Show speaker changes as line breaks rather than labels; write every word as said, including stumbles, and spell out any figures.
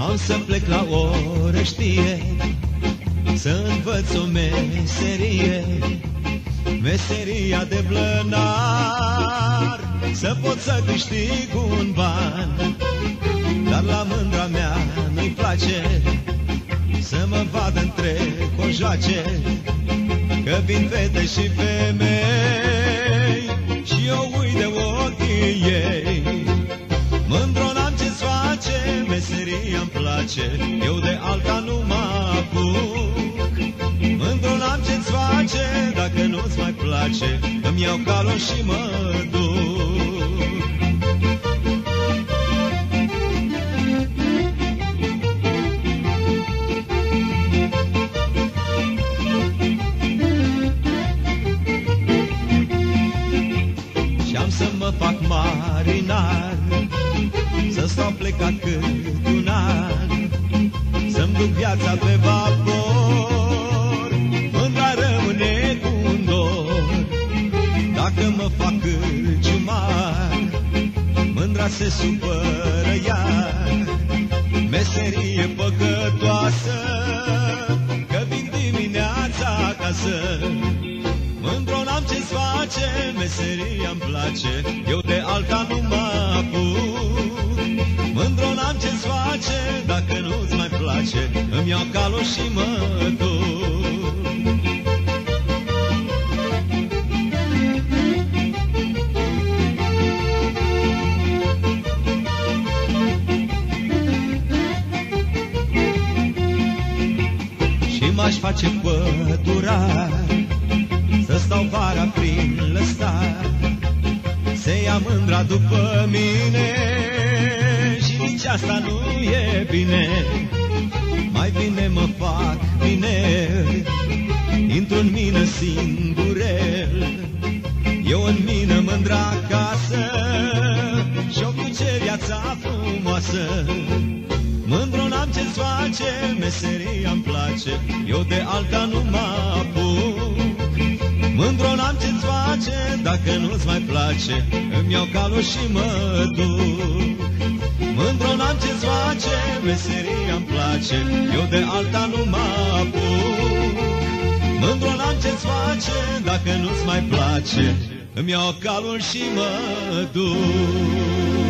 Am să plec la orăștie, să învăț o meserie, meseria de blănar, să pot să câștig un ban. Dar la mândra mea nu-i place să mă vadă între cojoace, că vin fete și femei și eu uit de ochii ei. Mândro n-am ce-ți face, meseria-mi place, eu de alta nu mă apuc. Mândro n-am ce-ți face, dacă nu-ți mai place, îmi iau calul și mă duc. Și-am să mă fac marinar, să stau plecat cât un an, să-mi duc viața pe vapor, mândra rămâne cu un dor. Dacă mă fac cârciumar, mândra se supără iar. Meserie păcătoasă, că vin dimineața acasă. Mândro n-am ce-ți face, meseria-mi place, eu de alta nu mă apuc. Mândro n-am ce-ți face, dacă nu-ți mai place, îmi iau calul și mă duc. Și m-aș face pădurar, să stau vara prin lăstar, se ia mândra după mine și nici asta nu e bine. Mai bine mă fac bine, intru în mină singurel, eu în mină mândra acasă și-o duce viața frumoasă. Mândro n-am ce-ți face, meseria-mi place, eu de alta nu mă apuc. Mândro n-am ce-ți face, dacă nu-ți mai place, îmi iau calul și mă duc. Mândro n-am ce-ți face, meseria-mi place, eu de alta nu mă apuc. Mândro n-am ce-ți face, dacă nu-ți mai place, îmi iau calul și mă duc.